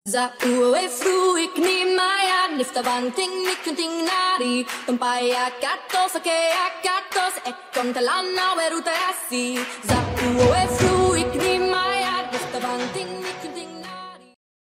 Za ue fruik ni maya nifta banting nikunting nari Tumpaya katos ake akatos ekon talana weruta asi Za ue fruik ni maya nifta banting nikunting nari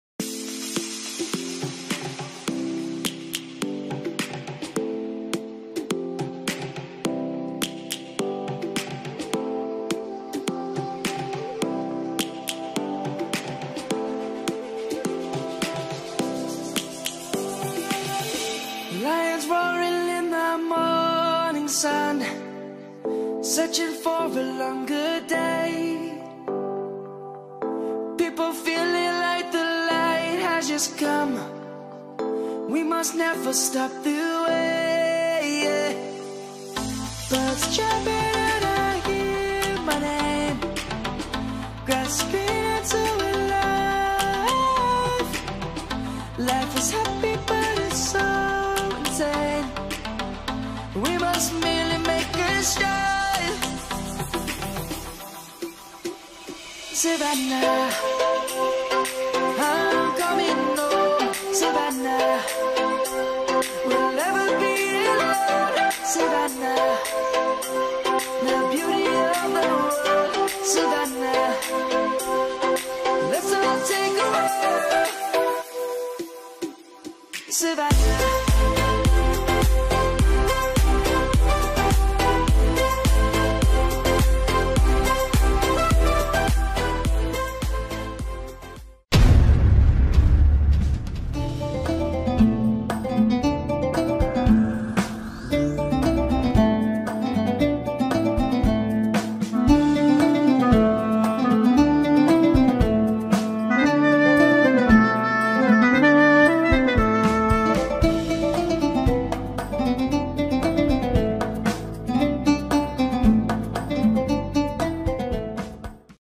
Lions roaring in the morning sun, searching for a longer day. People feeling like the light has just come. We must never stop the way. Birds chirping and I hear my name, grasping into a life. Life is happy but it's so insane. We must merely make a start. Savannah, I'm coming home. Savannah, we'll never be alone. Savannah, the beauty of the world. Savannah, let's all take a walk. Savannah.